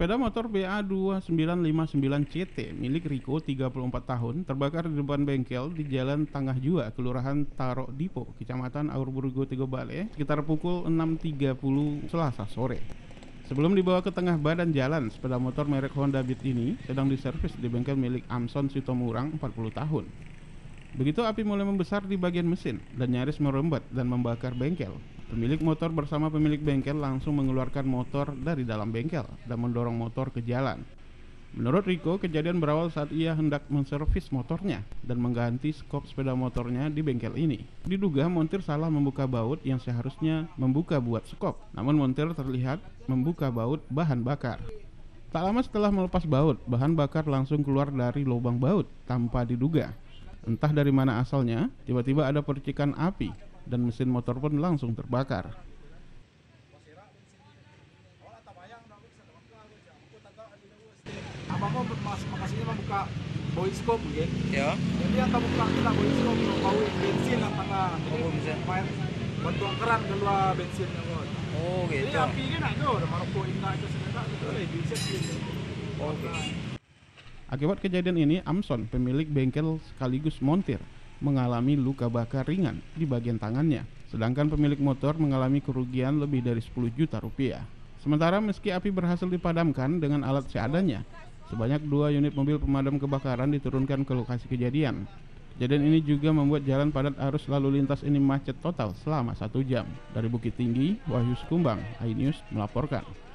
Sepeda motor BA2959CT milik Riko 34 tahun terbakar di depan bengkel di Jalan Tangah Jua, Kelurahan Tarok Dipo, Kecamatan Aurburgo Tegobale, sekitar pukul 6.30 Selasa sore. Sebelum dibawa ke tengah badan jalan, sepeda motor merek Honda Beat ini sedang diservis di bengkel milik Amson Sitomorang 40 tahun. Begitu api mulai membesar di bagian mesin dan nyaris merembat dan membakar bengkel, pemilik motor bersama pemilik bengkel langsung mengeluarkan motor dari dalam bengkel dan mendorong motor ke jalan. Menurut Riko, kejadian berawal saat ia hendak menservis motornya dan mengganti skop sepeda motornya di bengkel ini. Diduga montir salah membuka baut yang seharusnya membuka buat skop, namun montir terlihat membuka baut bahan bakar. Tak lama setelah melepas baut, bahan bakar langsung keluar dari lubang baut tanpa diduga. Entah dari mana asalnya, tiba-tiba ada percikan api dan mesin motor pun langsung terbakar. Abang makasihnya membuka boy scope gitu. Ya. Jadi yang kamu bilang kita boy scope bau bensin lah tengah. Jadi main bantuan keran keluar bensinnya buat. Oh gitu. Jadi api kan ada, udah maroko indah itu sebenarnya itu bisa gitu. Oke. Akibat kejadian ini, Amson, pemilik bengkel sekaligus montir, mengalami luka bakar ringan di bagian tangannya, sedangkan pemilik motor mengalami kerugian lebih dari 10 juta rupiah. Sementara meski api berhasil dipadamkan dengan alat seadanya, sebanyak 2 unit mobil pemadam kebakaran diturunkan ke lokasi kejadian. Kejadian ini juga membuat jalan padat arus lalu lintas ini macet total selama 1 jam. Dari Bukit Tinggi, Wahyu Sekumbang, iNews melaporkan.